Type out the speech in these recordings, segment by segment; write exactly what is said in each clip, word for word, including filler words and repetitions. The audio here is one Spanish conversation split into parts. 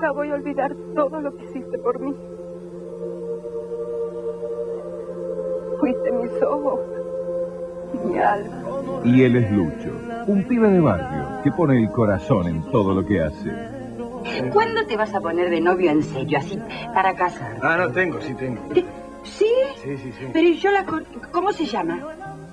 nunca voy a olvidar todo lo que hiciste por mí. Fuiste mis ojos, mi alma. Y él es Lucho, un pibe de barrio que pone el corazón en todo lo que hace. ¿Cuándo te vas a poner de novio en serio, así, para casar? Ah, no tengo, sí tengo. ¿Sí? Sí, sí, sí. Pero yo la... ¿Cómo se llama?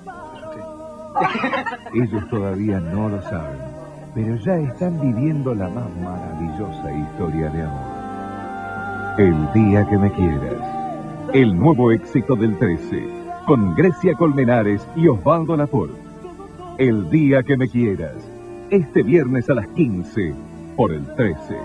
Ellos todavía no lo saben, pero ya están viviendo la más maravillosa historia de amor. El día que me quieras. El nuevo éxito del trece, con Grecia Colmenares y Osvaldo Laporte. El día que me quieras. Este viernes a las quince, por el trece.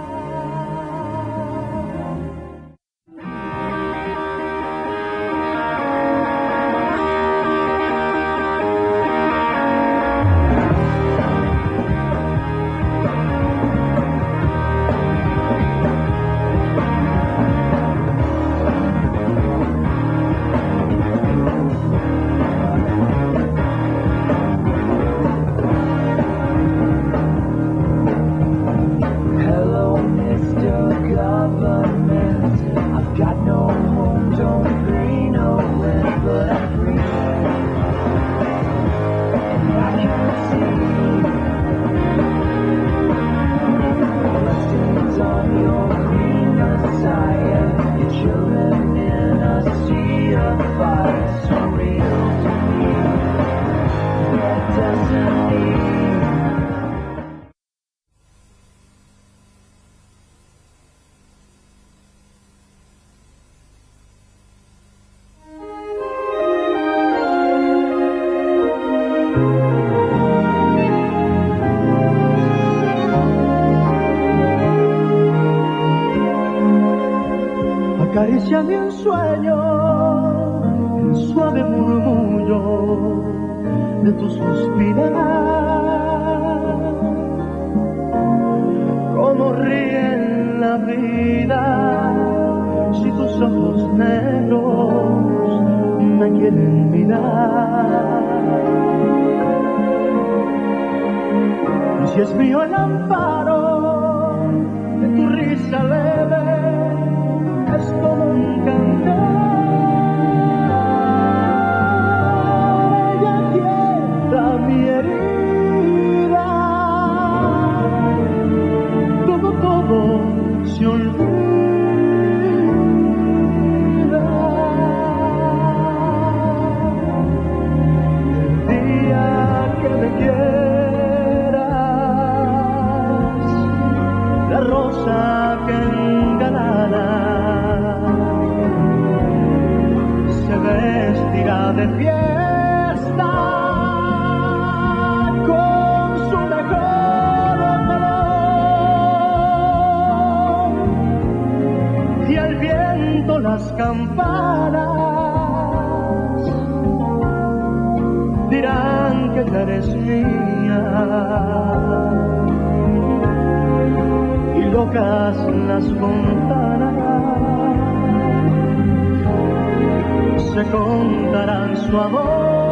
Acaríciame un sueño, el suave murmullo de tu suspirar. Cómo ríe en la vida si tus ojos negros me quieren mirar. Y si es mío el amparo de tu risa leve, es como un cantar. Ella quieta mi herida. Todo, todo se olvida. El día que me quieras, la rosa que engalana vestirá de fiesta con su mejor color, y al viento las campanas dirán que eres mía, y locas las fontanas se contarán su amor.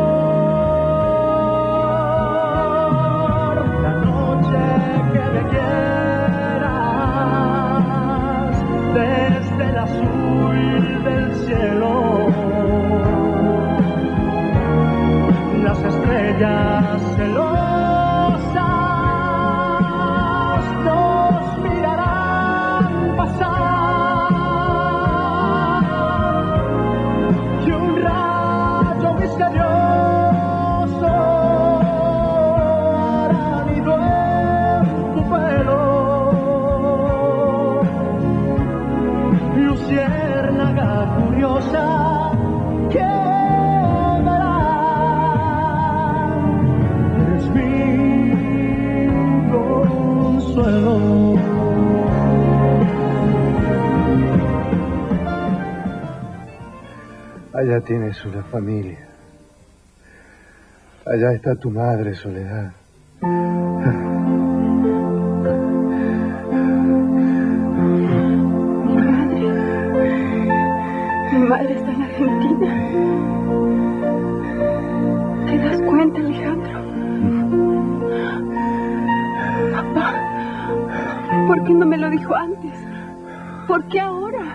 La noche que me quieras, desde el azul del cielo, las estrellas celosas nos mirarán pasar. Misterioso hará nido en tu pelo, luciérnaga curiosa que verá, eres mi consuelo. Allá tienes una familia. Allá está tu madre, Soledad. Mi madre. Mi madre está en Argentina. ¿Te das cuenta, Alejandro? Papá. ¿Por qué no me lo dijo antes? ¿Por qué ahora?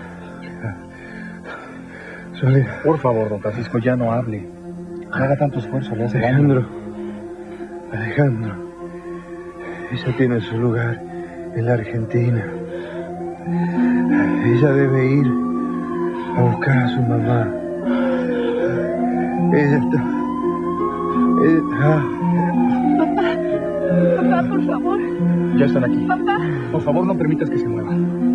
Soledad. Por favor, don Francisco, ya no hable. No haga tanto esfuerzo, le hace daño. Alejandro. Alejandro. Ella tiene su lugar en la Argentina. Ella debe ir a buscar a su mamá. Ella está... Ella... Papá, papá, por favor. Ya están aquí. Papá. Por favor, no permitas que se muevan.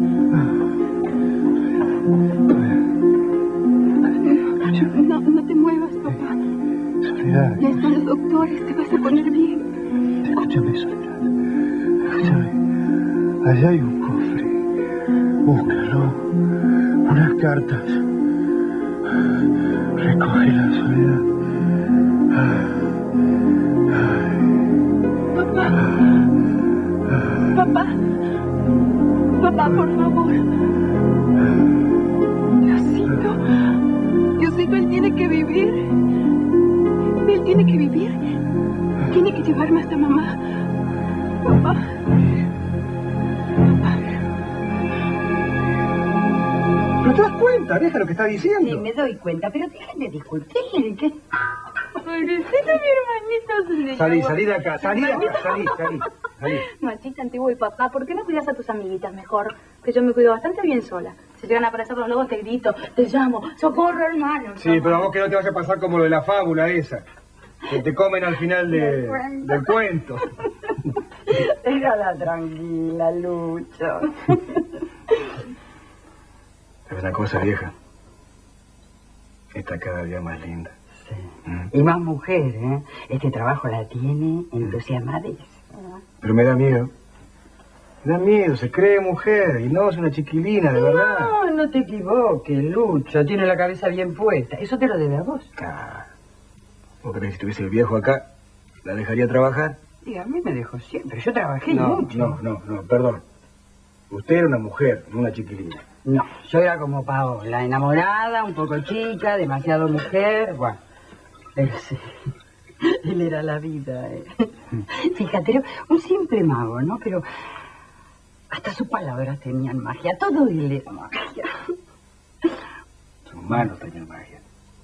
No, no te muevas, papá. Soledad. Ya están los doctores, te vas a poner bien. Escúchame, Soledad. Escúchame. Allá hay un cofre. Búscalo. Unas cartas. Recógela, Soledad. Papá. Papá. Papá, por favor. Diosito. Diosito, él tiene que vivir. Él tiene que vivir. Tiene que llevarme hasta mamá. Papá. Papá. ¿No te das cuenta? Deja lo que está diciendo. Sí, me doy cuenta, pero dejen de discutir. ¿Qué? Pobrecito mi hermanito. Salí, salí de acá, salí de acá, salí, salí, salí. Machista antiguo y papá, ¿por qué no cuidas a tus amiguitas mejor? Que yo me cuido bastante bien sola. Si llegan a aparecer los lobos te grito, te llamo, socorro hermano. Sí, pero a vos que no te vas a pasar como lo de la fábula esa. Que te comen al final de, del cuento. Déjala tranquila, Lucho. Es una cosa, vieja. Está cada día más linda. Sí. Mm. Y más mujer, ¿eh? Este trabajo la tiene entusiasmadísima. Pero me da miedo. Me da miedo, se cree mujer y no es una chiquilina, de verdad. No, no te equivoques, Lucho. Tiene la cabeza bien puesta. Eso te lo debe a vos. Ah, ¿vos crees que si estuviese el viejo acá, la dejaría trabajar? Y a mí me dejó siempre. Yo trabajé No, mucho. no, no, no, perdón. Usted era una mujer, no una chiquilina. No, yo era como Paola, enamorada, un poco chica, demasiado mujer. Bueno, pero sí. Él era la vida, ¿eh? Fíjate, era un simple mago, ¿no? Pero hasta sus palabras tenían magia. Todo él era magia. Sus manos tenían magia.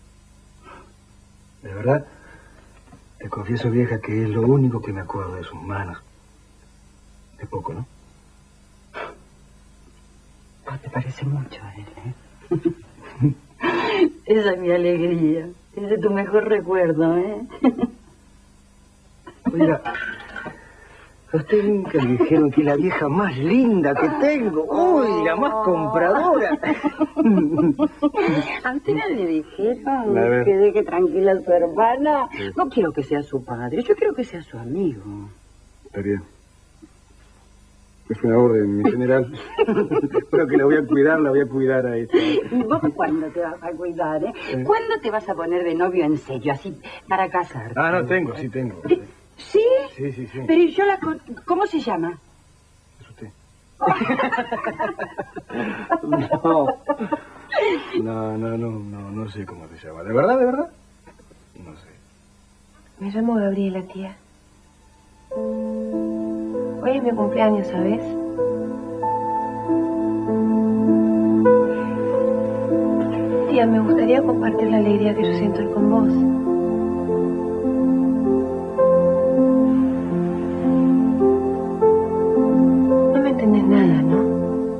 De verdad, te confieso, vieja, que es lo único que me acuerdo de sus manos. De poco, ¿no? Oh, te parece mucho a él, ¿eh? Esa es mi alegría. Ese es tu mejor recuerdo, ¿eh? Oiga, a usted nunca le dijeron que es la vieja más linda que tengo. ¡Uy, la más compradora! ¿A usted no le dijeron A ver. que deje tranquila a su hermana? Sí. No quiero que sea su padre, yo quiero que sea su amigo. Está bien. Es una orden, mi general. Pero que la voy a cuidar, la voy a cuidar a esta. ¿Y vos cuándo te vas a cuidar, eh? Sí. ¿Cuándo te vas a poner de novio en serio, así, para casarte? Ah, no, tengo, sí tengo. ¿Sí? Sí, sí, sí. Pero yo la... con- ¿Cómo se llama? Es usted. No. No, no, no, no, no sé cómo se llama. ¿De verdad, de verdad? No sé. Me llamo Gabriela, tía. Hoy es mi cumpleaños, ¿sabes? Tía, me gustaría compartir la alegría que yo siento hoy con vos. No me entendés nada, ¿no?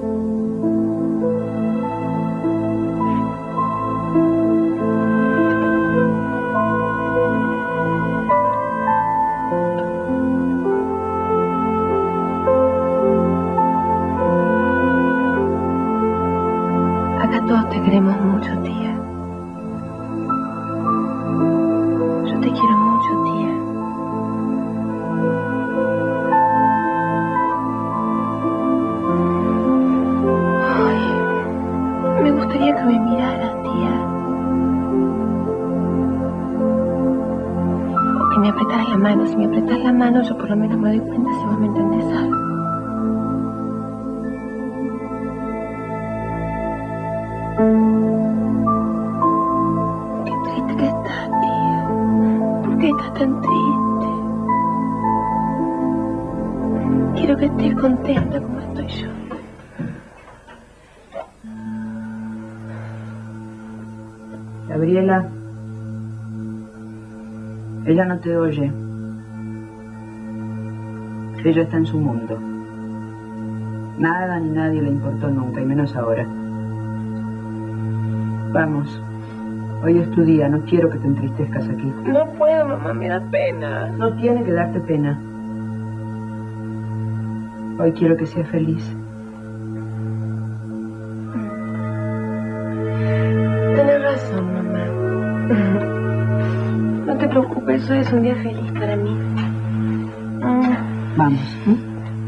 Todos te queremos mucho, tía. Yo te quiero mucho, tía. Ay, me gustaría que me miraras, tía. O que me apretaras la mano. Si me apretas la mano, yo por lo menos me doy cuenta si vos me entendés algo. Qué triste que estás, tía. ¿Por qué estás tan triste? quiero que estés contenta como estoy yo. Gabriela, ella no te oye. Ella está en su mundo. Nada ni nadie le importó nunca, y menos ahora. Vamos, hoy es tu día, no quiero que te entristezcas aquí. No puedo, mamá, me da pena. No tiene que darte pena. Hoy quiero que seas feliz. Tienes razón, mamá. No te preocupes, hoy es un día feliz para mí. Vamos. ¿eh?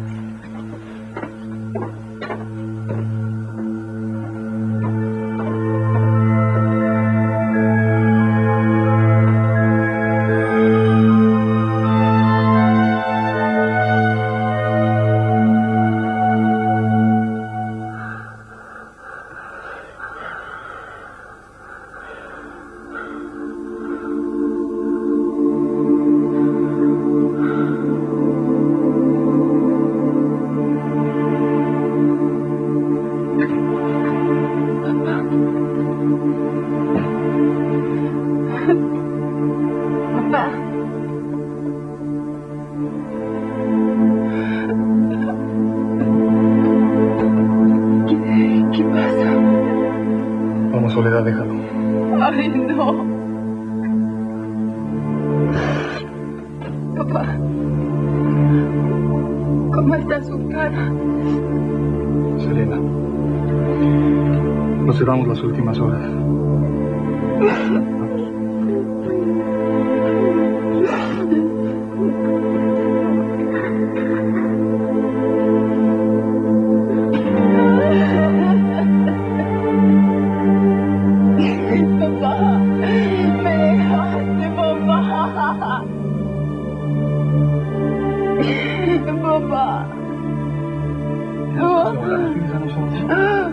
Soledad, déjalo. Ay, no. Papá, ¿cómo está su cara? Selena, nos llevamos las últimas horas. Papá. Oh. Ah.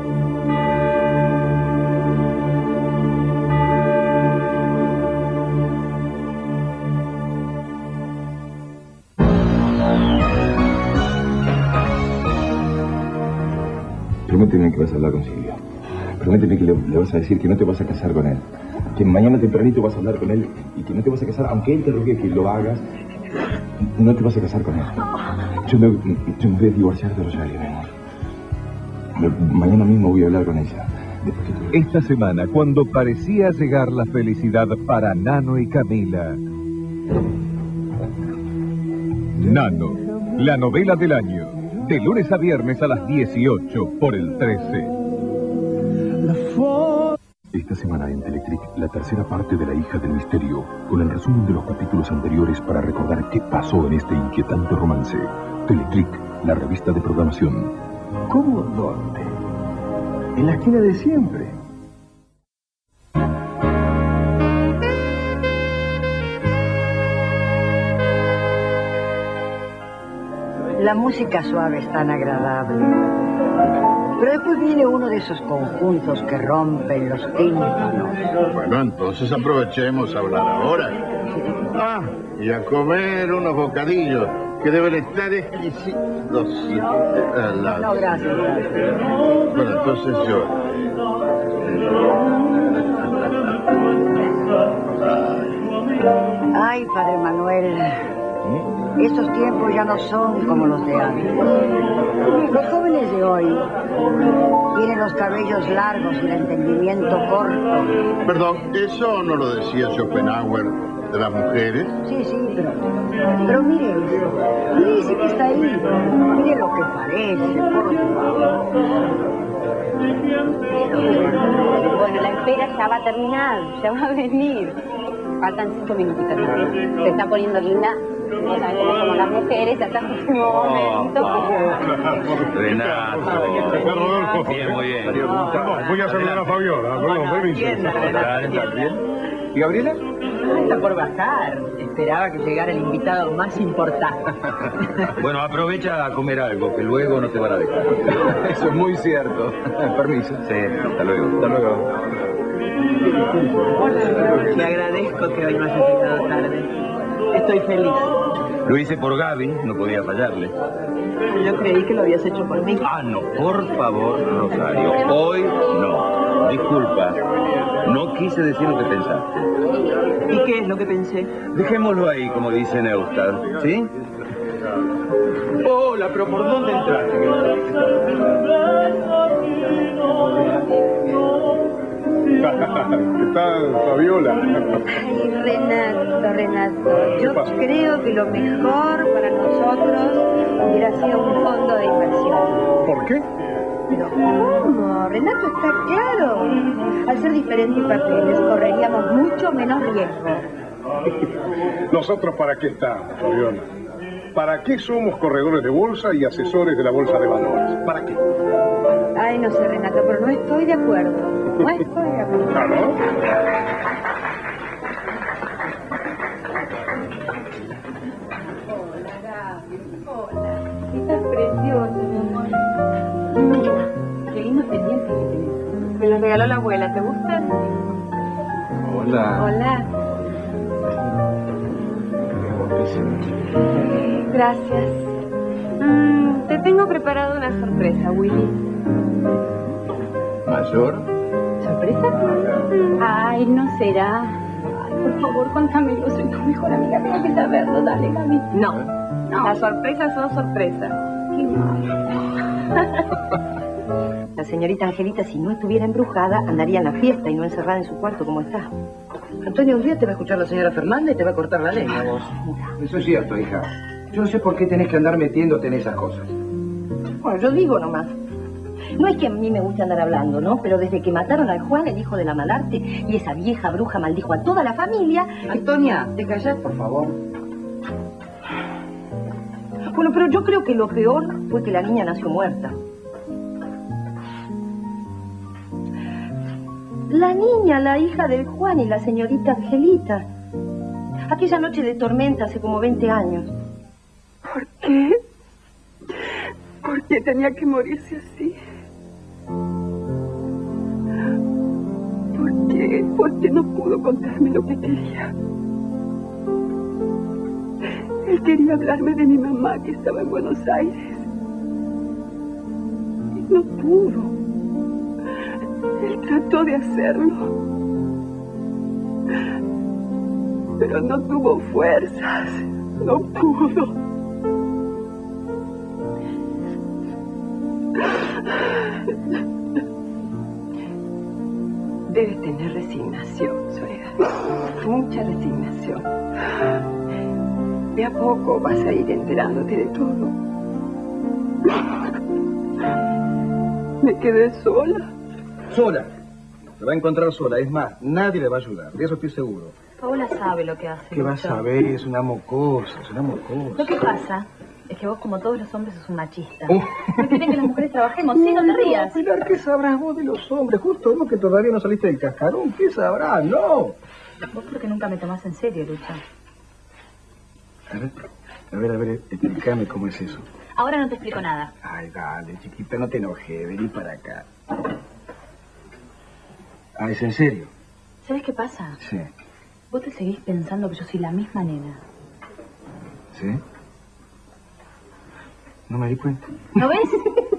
Prométeme que vas a hablar con Silvio. Prométeme que le, le vas a decir que no te vas a casar con él. Que mañana tempranito vas a hablar con él y que no te vas a casar, aunque él te rogue que lo hagas. No te vas a casar con él. Yo me, yo me voy a divorciar de Rosario, mi amor. Mañana mismo voy a hablar con ella. Que... Esta semana, cuando parecía llegar la felicidad para Nano y Camila. Nano, la novela del año. De lunes a viernes a las dieciocho por el trece. Esta semana en Teletric, la tercera parte de La hija del misterio, con el resumen de los capítulos anteriores para recordar qué pasó en este inquietante romance. Teletric, la revista de programación. ¿Cómo dónde? En la esquina de siempre. La música suave es tan agradable. Pero después viene uno de esos conjuntos que rompen los tímpanos. Bueno, entonces aprovechemos a hablar ahora. Ah, y a comer unos bocadillos que deben estar exquisitos. La... No, gracias, gracias. Bueno, entonces yo... Ay, Padre Manuel, esos tiempos ya no son como los de antes. Los jóvenes de hoy tienen los cabellos largos y el entendimiento corto. Perdón, ¿eso no lo decía Schopenhauer de las mujeres? Sí, sí, pero... Pero mire eso. Mire ese que está ahí. Mire lo que parece, por favor. Bueno, la espera ya va a terminar, ya va a venir. Faltan cinco minutitos. Se está poniendo linda. Ya saben cómo somos las mujeres hasta el último momento. Renato. Bien, muy bien. Voy a saludar a Fabiola. Perdón, permiso. ¿Estás bien? ¿Y Gabriela? Está por bajar. Esperaba que llegara el invitado más importante. Bueno, aprovecha a comer algo, que luego no te van a dejar. Eso es muy cierto. Permiso. Sí, hasta luego. Hasta luego. Te agradezco que hoy no hayas llegado tarde. Estoy feliz. Lo hice por Gaby, no podía fallarle. Yo creí que lo habías hecho por mí. Ah, no, por favor, Rosario. Hoy no. Disculpa. No quise decir lo que pensaste. ¿Y qué es lo que pensé? Dejémoslo ahí, como dice Neustad, ¿sí? Hola, pero ¿por dónde entraste? ¿Qué tal, Fabiola? Ay, Renato, Renato, yo creo que lo mejor para nosotros hubiera sido un fondo de inversión. ¿Por qué? Pero ¿cómo? Renato, está claro. Al ser diferentes papeles, correríamos mucho menos riesgo. ¿Nosotros para qué estamos, Fabiola? ¿Para qué somos corredores de bolsa y asesores de la bolsa de valores? ¿Para qué? Ay, no sé, Renato, pero no estoy de acuerdo. No estoy de acuerdo. ¿Ah, no? Estás preciosa, mi amor. Qué lindo pendiente que tenés. Me lo regaló la abuela, ¿te gusta? Hola. Hola. Gracias. Mm, te tengo preparado una sorpresa, Willy. ¿Mayor? ¿Sorpresa? Ay, no será. Ay, por favor, contámelo. Soy tu mejor amiga. Tengo que saberlo. Dale, Gaby. No. No. Las sorpresas son sorpresas. Qué mal. La señorita Angelita, si no estuviera embrujada, andaría en la fiesta y no encerrada en su cuarto como está. Antonio, un día te va a escuchar la señora Fernández y te va a cortar la lengua, vos. Eso es cierto, hija. Yo no sé por qué tenés que andar metiéndote en esas cosas. Bueno, yo digo nomás. No es que a mí me guste andar hablando, ¿no? Pero desde que mataron al Juan, el hijo de la Malarte, y esa vieja bruja maldijo a toda la familia... Antonia, ¿te callás, por favor? Bueno, pero yo creo que lo peor fue que la niña nació muerta. La niña, la hija del Juan y la señorita Angelita. Aquella noche de tormenta hace como veinte años. ¿Por qué? ¿Por qué tenía que morirse así? ¿Por qué? ¿Por qué no pudo contarme lo que quería? Él quería hablarme de mi mamá que estaba en Buenos Aires. Y no pudo. Él trató de hacerlo. Pero no tuvo fuerzas. No pudo. Debes tener resignación, Soledad. Mucha resignación. De a poco vas a ir enterándote de todo. Me quedé sola. Sola. Se va a encontrar sola. Es más, nadie le va a ayudar. De eso estoy seguro. Paola sabe lo que hace. ¿Qué vas a ver? Es una mocosa, es una mocosa. Lo que pasa es que vos, como todos los hombres, sos un machista. Uh. No quieren que las mujeres trabajemos. Sí, no te rías. Pilar, ¿qué sabrás vos de los hombres? Justo vemos que todavía no saliste del cascarón. ¿Qué sabrás? No. Vos porque nunca me tomás en serio, Lucha. A ver, a ver, a ver, explícame cómo es eso. Ahora no te explico nada. Ay, dale, chiquita, no te enojes. Vení para acá. Ah, ¿es en serio? ¿Sabes qué pasa? Sí. Vos te seguís pensando que yo soy la misma nena. ¿Sí? No me di cuenta. ¿No ves?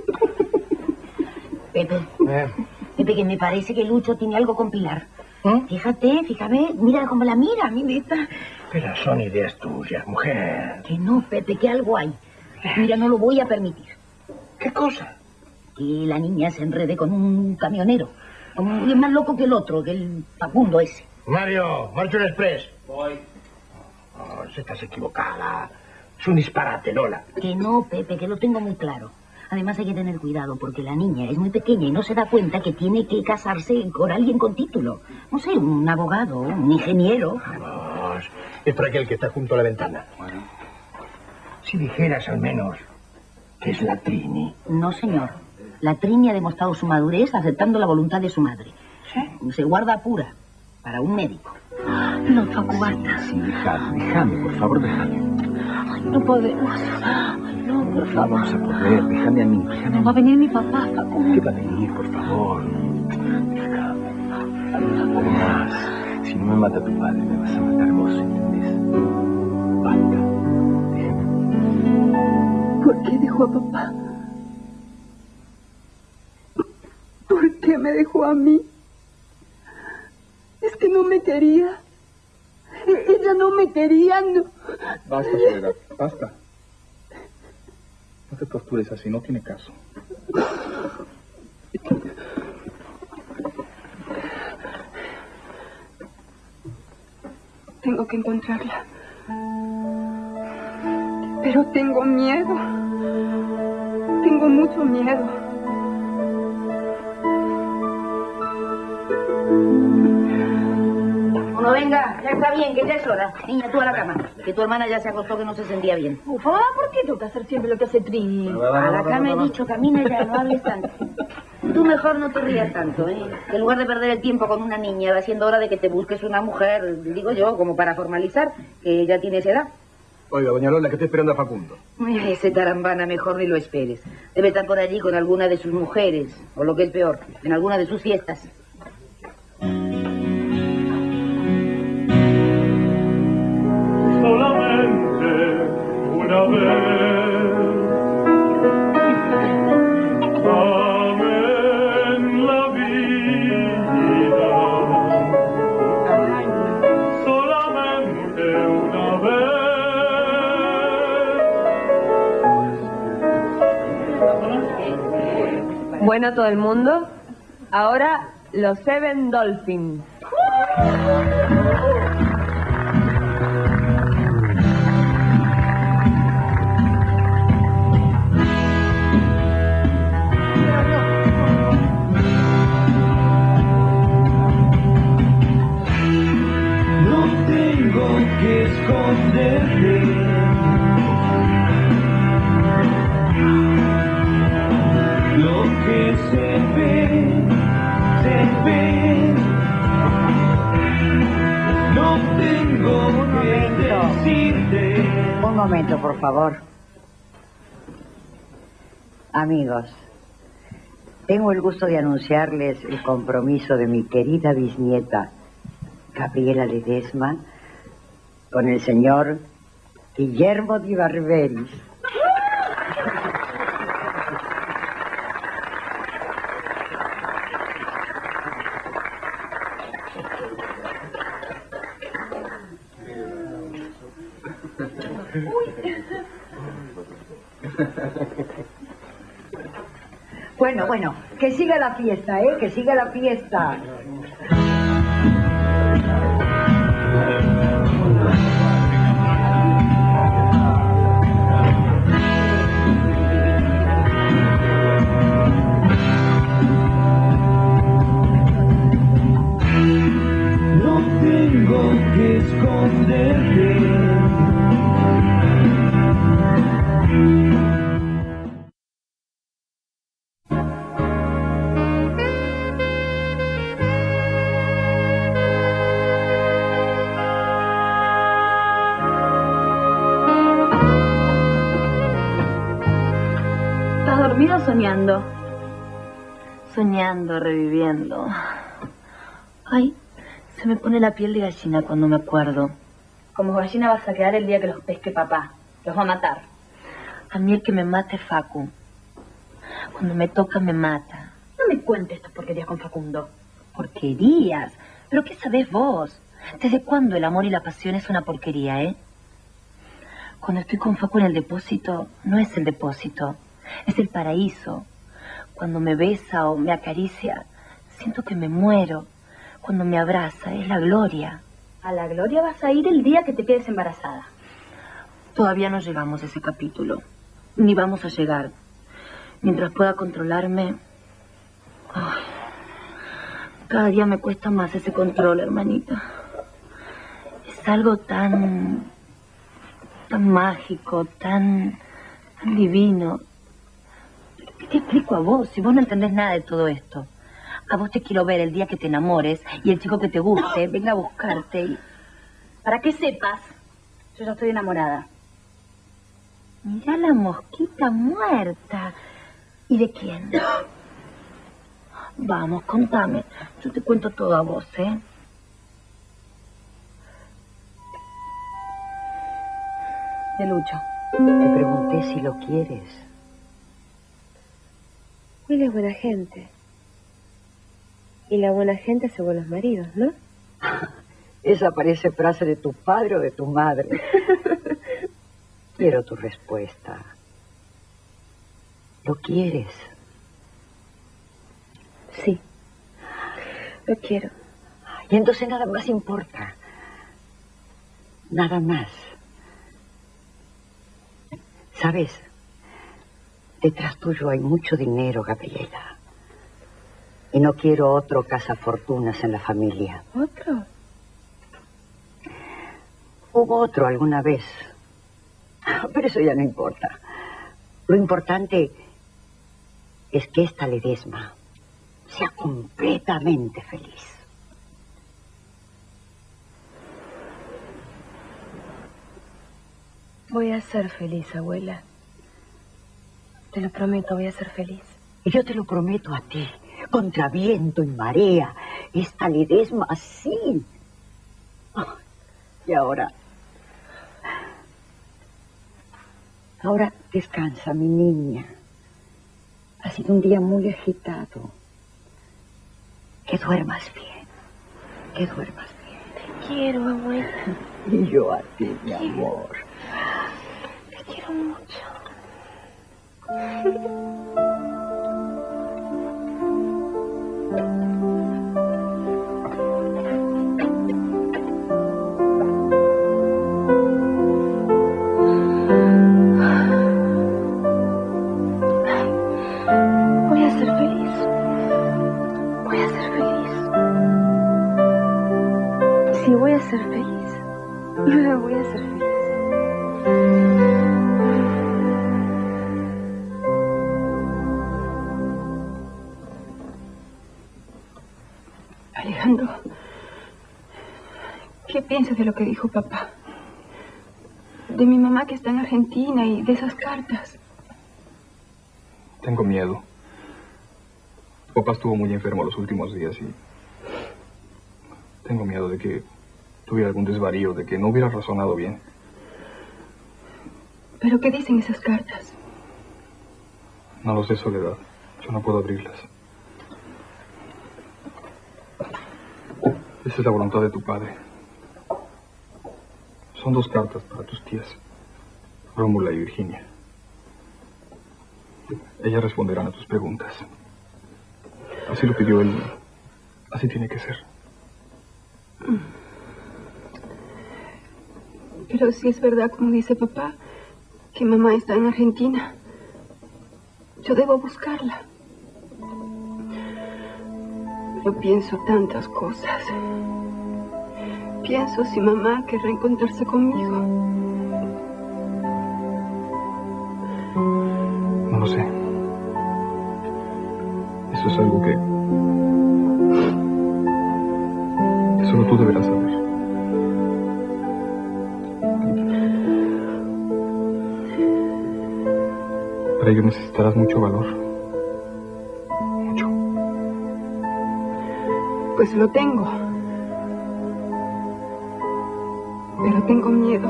Pepe. Eh. Pepe, que me parece que Lucho tiene algo con Pilar. ¿Eh? Fíjate, fíjame, mira cómo la mira, a mí me está... Pero son ideas tuyas, mujer. Que no, Pepe, que algo hay. Mira, no lo voy a permitir. ¿Qué cosa? Que la niña se enrede con un camionero. Como es más loco que el otro, que el Facundo ese. Mario, marcha un express. Voy. Oh, estás equivocada. Es un disparate, Lola. Que no, Pepe, que lo tengo muy claro. Además hay que tener cuidado porque la niña es muy pequeña y no se da cuenta que tiene que casarse con alguien con título. No sé, un abogado, un ingeniero. Vamos, es para aquel que está junto a la ventana. Bueno. Si dijeras al menos que es la Trini. No, señor. La Trini ha demostrado su madurez aceptando la voluntad de su madre. ¿Sí? Se guarda pura para un médico. No, Facu, basta. Sí, déjame, déjame, por favor, déjame. Ay, no podemos. Ay, no, por favor. Vamos a poder, déjame a mí, déjame a mí. Va a venir mi papá, Facu. ¿Qué va a venir, por favor? Además, si no me mata tu padre, me vas a matar vos, ¿entendés? Basta. ¿Por qué dejó a papá? ¿Por qué me dejó a mí? Es que no me quería. Ella no me quería, no. Basta, Soledad, basta. No te tortures así, no tiene caso. Tengo que encontrarla. Pero tengo miedo. Tengo mucho miedo. Bueno, venga, ya está bien, que ya es hora. Niña, tú a la cama, que tu hermana ya se acostó, que no se sentía bien. Ufa, ¿por qué tengo que hacer siempre lo que hace Trini? A la cama he dicho, camina ya, no hables tanto. Tú mejor no te rías tanto, ¿eh? Que en lugar de perder el tiempo con una niña, va siendo hora de que te busques una mujer, digo yo, como para formalizar, que ya tienes edad. Oiga, doña Lola, que estoy esperando a Facundo. Ay, ese tarambana mejor ni lo esperes. Debe estar por allí con alguna de sus mujeres, o lo que es peor, en alguna de sus fiestas. Solamente una vez, dame en la vida, solamente una vez. Bueno, todo el mundo, ahora los Seven Dolphins. Que esconderte, lo que se ve, se ve, no tengo que decirte. Un momento, por favor. Amigos, tengo el gusto de anunciarles el compromiso de mi querida bisnieta Gabriela Ledesma con el señor Guillermo de Barberis. Bueno, bueno, que siga la fiesta, ¿eh? Que siga la fiesta. Tengo que esconderte. ¿Estás dormida o soñando? Soñando, reviviendo. Ay, se me pone la piel de gallina cuando me acuerdo. Como gallina vas a quedar el día que los pesque papá. Los va a matar. A mí el que me mate es Facu. Cuando me toca me mata. No me cuentes estas porquerías con Facundo. ¿Porquerías? ¿Pero qué sabés vos? ¿Desde cuándo el amor y la pasión es una porquería, eh? Cuando estoy con Facu en el depósito, no es el depósito, es el paraíso. Cuando me besa o me acaricia, siento que me muero. Cuando me abraza, es la gloria. A la gloria vas a ir el día que te quedes embarazada. Todavía no llegamos a ese capítulo. Ni vamos a llegar. Mientras pueda controlarme... Ay, cada día me cuesta más ese control, hermanita. Es algo tan... tan mágico, tan... tan divino. ¿Qué te explico a vos si vos no entendés nada de todo esto? A vos te quiero ver el día que te enamores y el chico que te guste venga a buscarte y... Para que sepas, yo ya estoy enamorada. Mirá la mosquita muerta. ¿Y de quién? Vamos, contame. Yo te cuento todo a vos, ¿eh? De Lucho. Te pregunté si lo quieres. Will es buena gente. Y la buena gente hace buenos maridos, ¿no? Esa parece frase de tu padre o de tu madre. Quiero tu respuesta. ¿Lo quieres? Sí. Lo quiero. Y entonces nada más importa. Nada más. ¿Sabes? Detrás tuyo hay mucho dinero, Gabriela. Y no quiero otro cazafortunas en la familia. ¿Otro? Hubo otro alguna vez. Pero eso ya no importa. Lo importante es que esta Ledesma sea completamente feliz. Voy a ser feliz, abuela. Te lo prometo, voy a ser feliz. Y yo te lo prometo a ti, contra viento y marea, esta Ledesma así. Oh, y ahora... Ahora descansa, mi niña. Ha sido un día muy agitado. Que duermas bien. Que duermas bien. Te quiero, abuela. Y yo a ti, mi amor. Te quiero mucho. Voy a ser feliz. Voy a ser feliz. Sí, voy a ser feliz. Yo voy a ser feliz. Alejandro, ¿qué piensas de lo que dijo papá? De mi mamá que está en Argentina y de esas cartas. Tengo miedo. Papá estuvo muy enfermo los últimos días y... tengo miedo de que tuviera algún desvarío, de que no hubiera razonado bien. ¿Pero qué dicen esas cartas? No lo sé, Soledad. Yo no puedo abrirlas. Esa es la voluntad de tu padre. Son dos cartas para tus tías, Rómula y Virginia. Ellas responderán a tus preguntas. Así lo pidió él. Así tiene que ser. Pero si es verdad, como dice papá, que mamá está en Argentina, yo debo buscarla. Yo pienso tantas cosas. Pienso si mamá querrá encontrarse conmigo. No lo sé. Eso es algo que... que solo tú deberás saber. Para ello necesitarás mucho valor. Mucho. Pues lo tengo. Pero tengo miedo.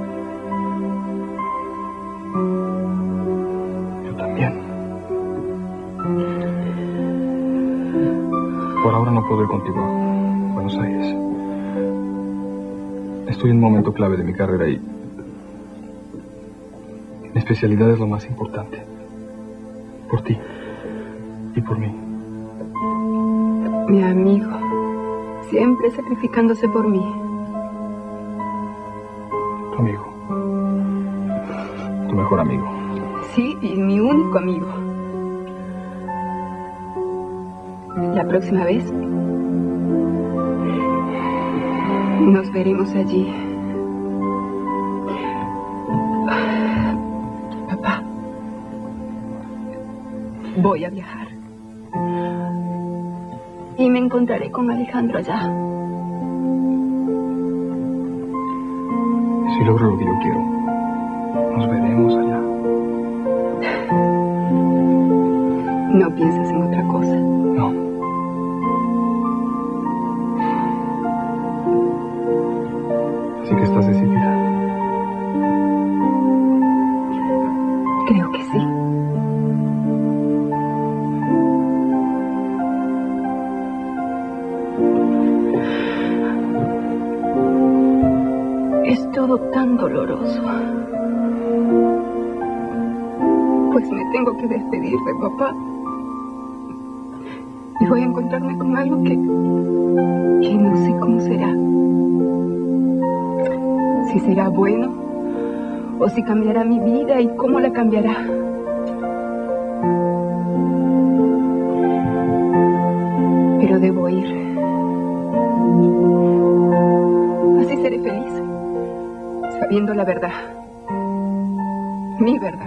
Yo también. Por ahora no puedo ir contigo a Buenos Aires. Estoy en un momento clave de mi carrera y... mi especialidad es lo más importante. Por ti. Y por mí. Mi amigo. Siempre sacrificándose por mí. Tu amigo. Tu mejor amigo. Sí, y mi único amigo. La próxima vez nos veremos allí. Papá, voy a viajar. Y me encontraré con Alejandro allá. Si logro lo que yo quiero, nos veremos allá. ¿No piensas en otra cosa? No. Así que estás decidida. Es todo tan doloroso. Pues me tengo que despedir de papá. Y voy a encontrarme con algo que... que no sé cómo será. Si será bueno o si cambiará mi vida y cómo la cambiará. Pero debo ir. Así seré feliz, sabiendo la verdad, mi verdad.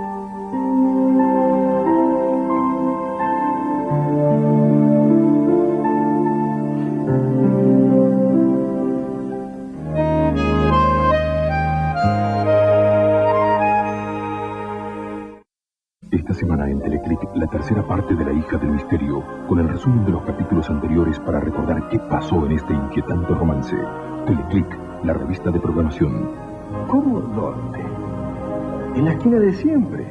Esta semana en Teleclick, la tercera parte de La hija del misterio, con el resumen de los capítulos anteriores para recordar qué pasó en este inquietante romance. Teleclick, la revista de programación. ¿Cómo dónde? En la esquina de siempre.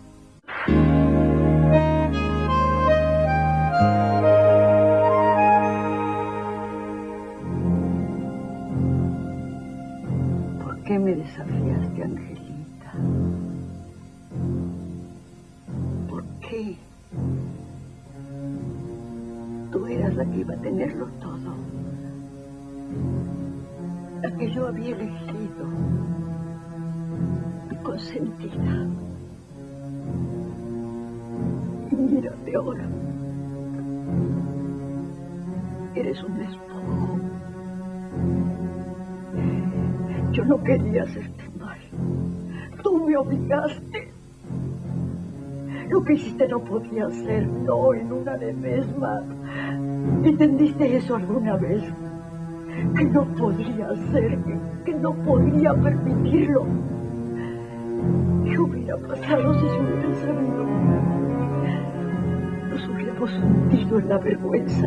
¿Por qué me desafiaste, Angelita? ¿Por qué? Tú eras la que iba a tenerlo todo. La que yo había elegido. Mi consentida. Y mírate ahora. Eres un despojo. Yo no quería hacerte mal. Tú me obligaste. Lo que hiciste no podía ser, no, en una de más. ¿Entendiste eso alguna vez? Que no podría ser, que, que no podría permitirlo. ¿Qué hubiera pasado si se hubiera sabido? Nos hubiéramos hundido en la vergüenza.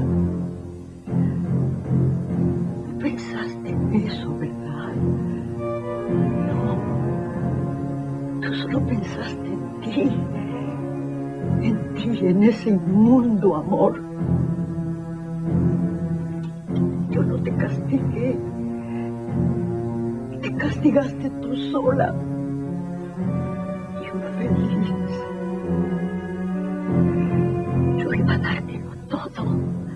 No pensaste en eso, ¿verdad? No. Tú solo pensaste en ti. En ti, en ese inmundo amor. Yo no te castigué. Te castigaste tú sola. Infeliz. Yo iba a dártelo todo.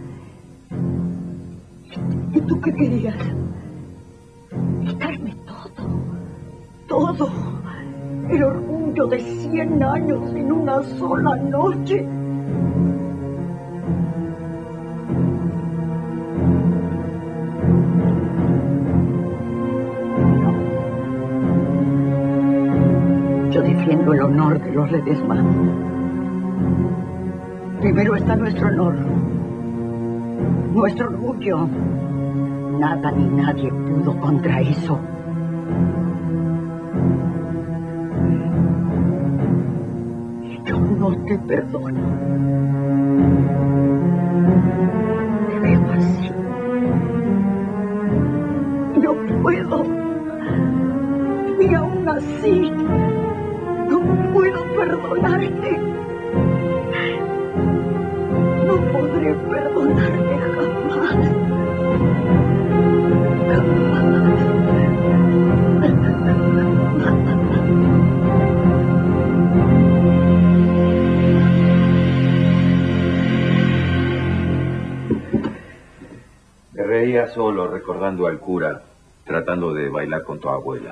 ¿Y tú qué querías? Quitarme todo. Todo. El orgullo de cien años en una sola noche. Yo defiendo el honor de los Ledesma. Primero está nuestro honor, nuestro orgullo. Nada ni nadie pudo contra eso. Yo no te perdono. Te veo así. No puedo. Y aún así, no puedo perdonarte. No podré perdonarte jamás. Me reía solo recordando al cura tratando de bailar con tu abuela.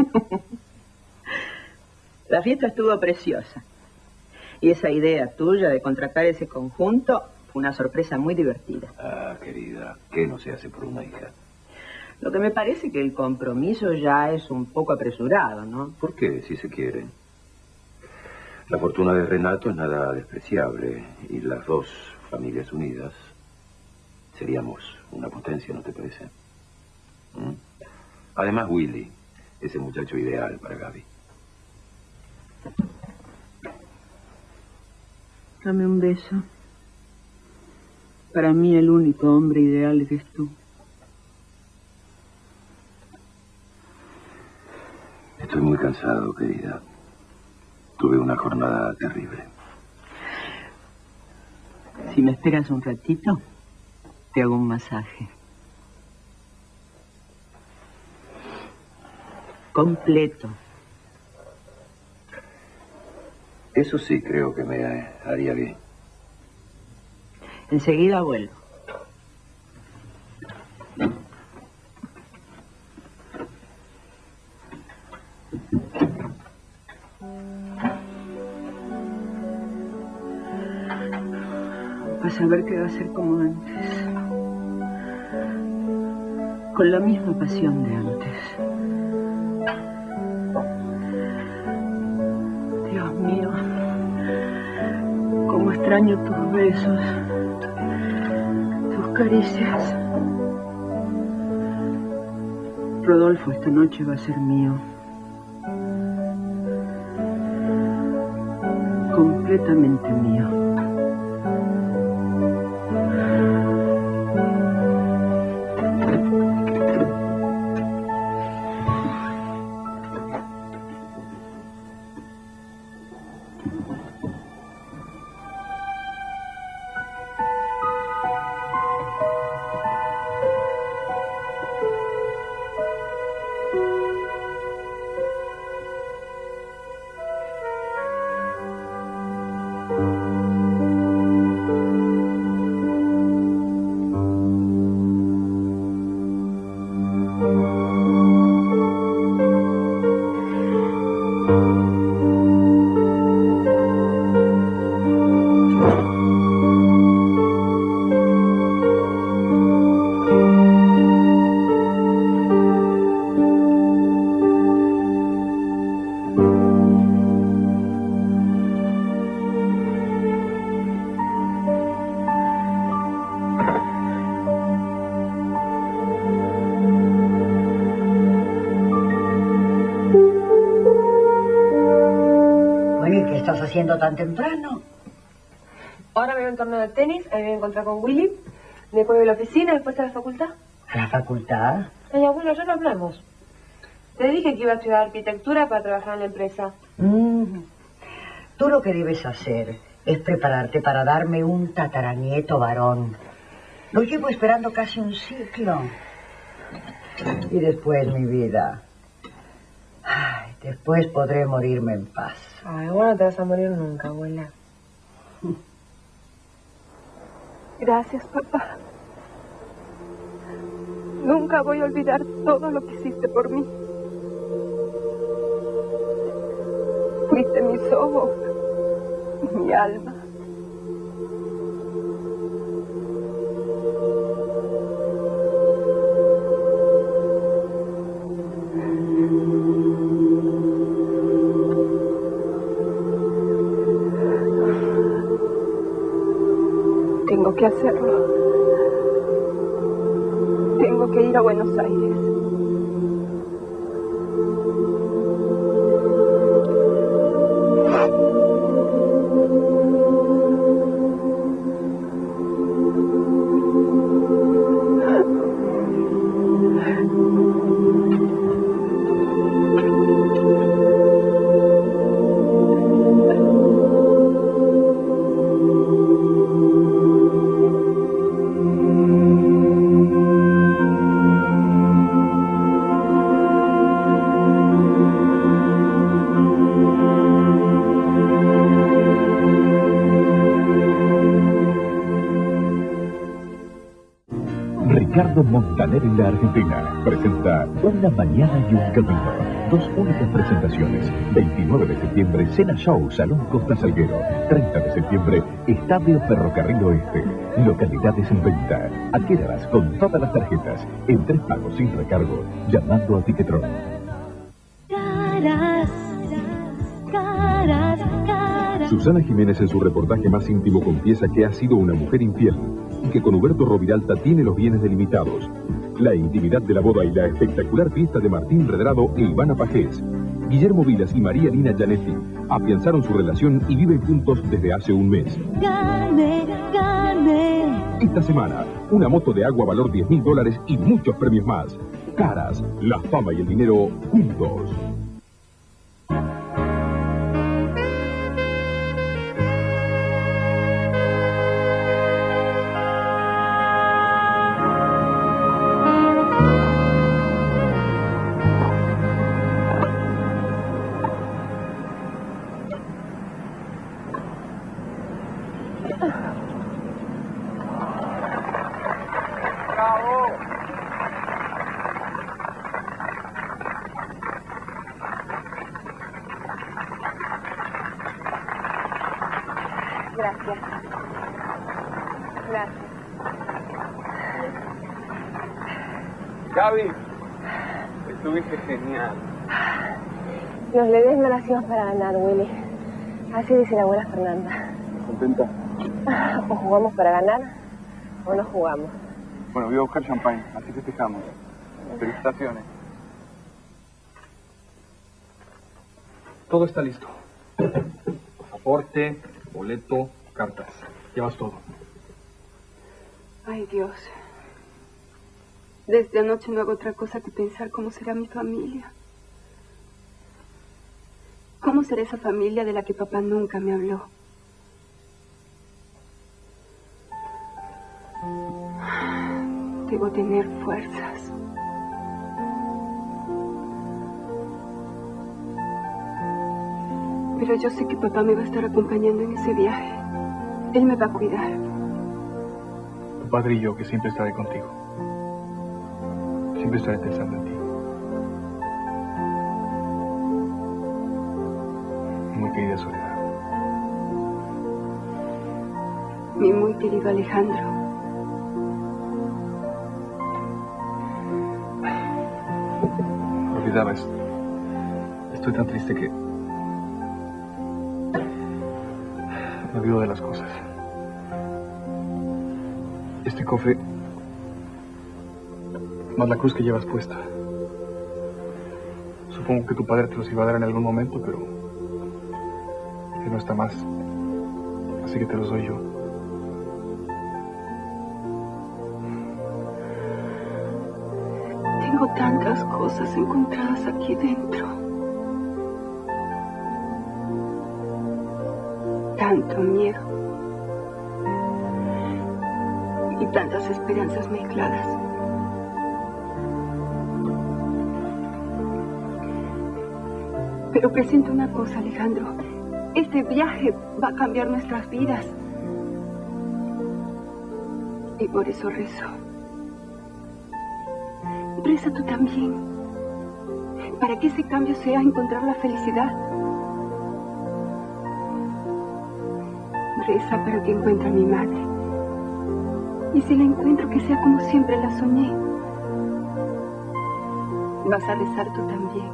La fiesta estuvo preciosa. Y esa idea tuya de contratar ese conjunto fue una sorpresa muy divertida. Ah, querida, ¿qué no se hace por una hija? Lo que me parece que el compromiso ya es un poco apresurado, ¿no? ¿Por qué, si se quiere? La fortuna de Renato es nada despreciable y las dos familias unidas seríamos una potencia, ¿no te parece? ¿Mm? Además, Willy es el muchacho ideal para Gaby. Dame un beso. Para mí el único hombre ideal eres tú. Estoy muy cansado, querida. Tuve una jornada terrible. Si me esperas un ratito, te hago un masaje. completo. Eso sí creo que me haría bien. Enseguida vuelvo. Vas a ver que va a ser como antes. Con la misma pasión de antes. Dios mío, cómo extraño tus besos, tus caricias. Rodolfo, esta noche va a ser mío. Completamente mío. Haciendo tan temprano. Ahora me voy a un torneo de tenis, ahí me voy a encontrar con Willy, después de la oficina, después a la facultad. ¿A la facultad? Ay, abuelo, ya no hablamos. Te dije que iba a estudiar arquitectura para trabajar en la empresa. Mm. Tú lo que debes hacer es prepararte para darme un tataranieto varón. Lo llevo esperando casi un ciclo. Y después, mi vida, ay, después podré morirme en paz. Ay, bueno, no te vas a morir nunca, abuela. Gracias, papá. Nunca voy a olvidar todo lo que hiciste por mí. Fuiste mis ojos, mi alma. Tengo que hacerlo. Tengo que ir a Buenos Aires. Ricardo Montaner en la Argentina presenta Una Mañana y un Camino. Dos únicas presentaciones. veintinueve de septiembre, Cena Show, Salón Costa Salguero. treinta de septiembre, Estadio Ferrocarril Oeste. Localidades en venta. Adquiéralas con todas las tarjetas. En tres pagos sin recargo. Llamando a Tiquetron. Caras, caras, caras. Susana Jiménez en su reportaje más íntimo confiesa que ha sido una mujer infiel y que con Huberto Roviralta tiene los bienes delimitados. La intimidad de la boda y la espectacular fiesta de Martín Redrado e Ivana Pajés. Guillermo Vilas y María Lina Gianetti afianzaron su relación y viven juntos desde hace un mes. Gane, gane. Esta semana, una moto de agua valor diez mil dólares y muchos premios más. Caras, la fama y el dinero juntos. Gracias. Gracias. Gaby, estuviste genial. Los Ledesma no nacimos para ganar, Willy. Así dice la abuela Fernanda. ¿Contenta? O jugamos para ganar, o no jugamos. Bueno, voy a buscar champagne, así festejamos. Felicitaciones. Todo está listo. Pasaporte, boleto, cartas. Llevas todo. Ay, Dios. Desde anoche no hago otra cosa que pensar cómo será mi familia. ¿Cómo será esa familia de la que papá nunca me habló? Debo tener fuerzas. Pero yo sé que papá me va a estar acompañando en ese viaje. Él me va a cuidar. Tu padre y yo, que siempre estaré contigo. Siempre estaré pensando en ti. Muy querida Soledad. Mi muy querido Alejandro. Me olvidaba esto. Estoy tan triste que... me olvido de las cosas. Este cofre... más la cruz que llevas puesta. Supongo que tu padre te los iba a dar en algún momento, pero... que no está más. Así que te los doy yo. Tengo tantas cosas encontradas aquí dentro. Tanto miedo. Y tantas esperanzas mezcladas. Pero presiento una cosa, Alejandro. Este viaje va a cambiar nuestras vidas. Y por eso rezo. Reza tú también. Para que ese cambio sea encontrar la felicidad. Reza para que encuentre a mi madre. Y si la encuentro, que sea como siempre la soñé. Vas a rezar tú también.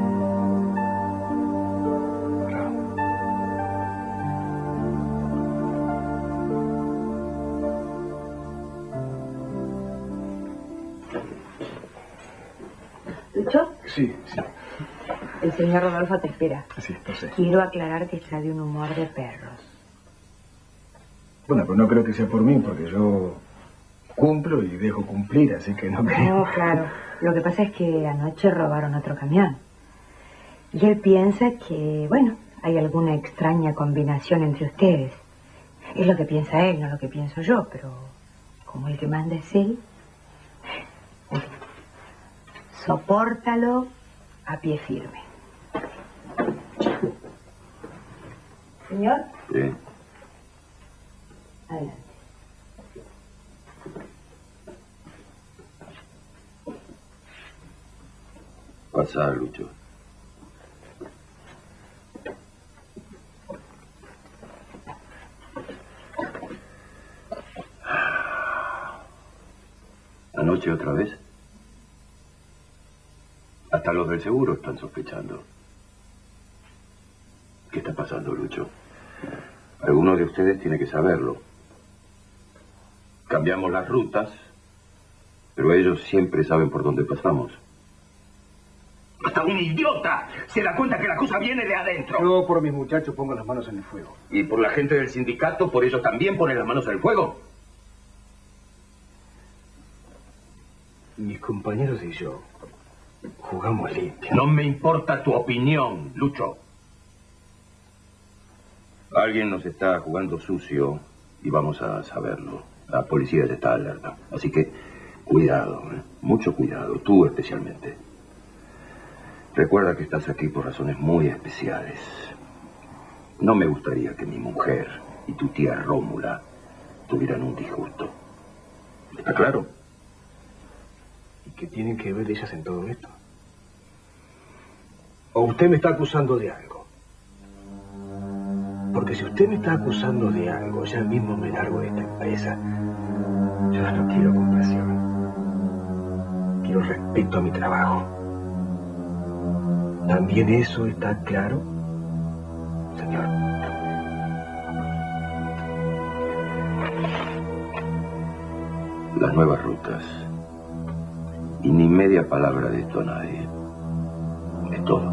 ¿Lucho? Sí, sí. El señor Rodolfo te espera. Sí, lo sé. Quiero aclarar que está de un humor de perros. Bueno, pero no creo que sea por mí, porque yo cumplo y dejo cumplir, así que no creo. No, claro. Lo que pasa es que anoche robaron otro camión. Y él piensa que, bueno, hay alguna extraña combinación entre ustedes. Es lo que piensa él, no lo que pienso yo, pero como el que manda es él, sopórtalo a pie firme. Señor. Sí. Adelante. Pasa, Lucho. ¿Anoche otra vez? Hasta los del seguro están sospechando. ¿Qué está pasando, Lucho? Alguno de ustedes tiene que saberlo. Cambiamos las rutas, pero ellos siempre saben por dónde pasamos. ¡Hasta un idiota se da cuenta que la cosa viene de adentro! Yo por mis muchachos pongo las manos en el fuego. ¿Y por la gente del sindicato, por ellos también ponen las manos en el fuego? Mis compañeros y yo jugamos limpio. No me importa tu opinión, Lucho. Alguien nos está jugando sucio y vamos a saberlo. La policía ya está alerta. Así que cuidado, ¿eh? Mucho cuidado, tú especialmente. Recuerda que estás aquí por razones muy especiales. No me gustaría que mi mujer y tu tía Rómula tuvieran un disgusto. ¿Está claro? ¿Y qué tienen que ver ellas en todo esto? ¿O usted me está acusando de algo? Porque porque si usted me está acusando de algo, ya mismo me largo de esta empresa. Yo no quiero compasión. Quiero respeto a mi trabajo. ¿También eso está claro, señor? Las nuevas rutas. Y ni media palabra de esto a nadie. Es todo.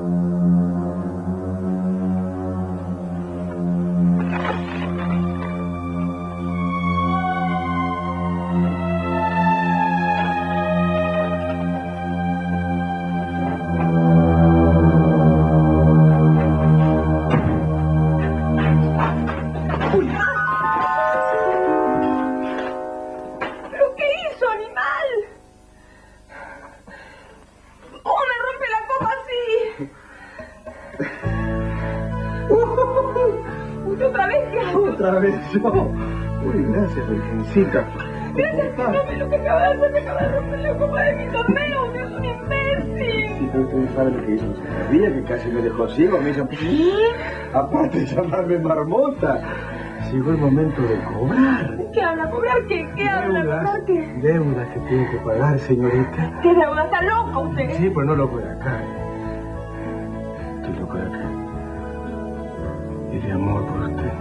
Yo. Uy, gracias, Virgencita. Gracias, no ve lo que acaba de hacer, me acaba de romper la copa de mi torneo, es un imbécil. Si no usted sabe lo que hizo ese día, que casi me dejó ciego, me hizo... Aparte de llamarme marmota. Llegó el momento de cobrar. ¿Qué habla? ¿Cobrar qué? ¿Qué habla? ¿Cobrar qué? Deudas que tiene que pagar, señorita. ¿Qué deuda? ¿Está loco usted? Sí, pero no loco de acá. Estoy loco de acá. Y de amor por usted.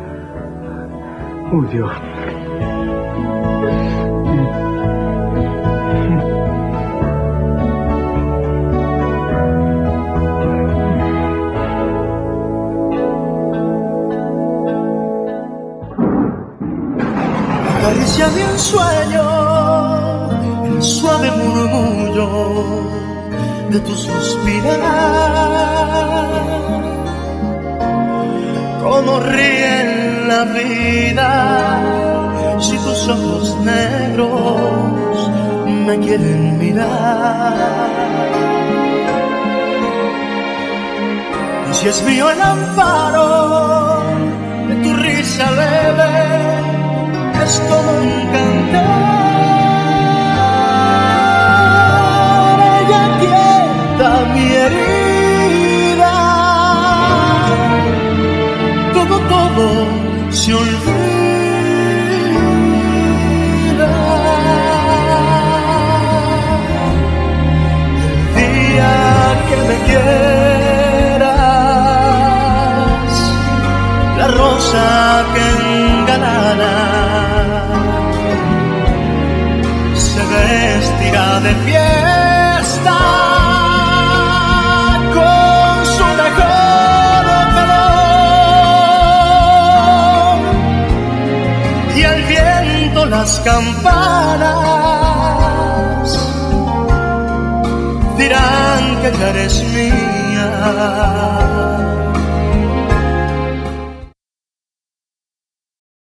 ¡Uy, Dios! Acaricia mi ensueño, el suave murmullo de tu suspirar. Como ríe la vida si tus ojos negros me quieren mirar. Y si es mío el amparo de tu risa leve, es como un cantar. Ella quieta mi herida, todo, todo se olvida. El día que me quieras, la rosa que engalana se vestirá de fiesta con su mejor calor, y el viento, las campanas dirán que ya eres mía.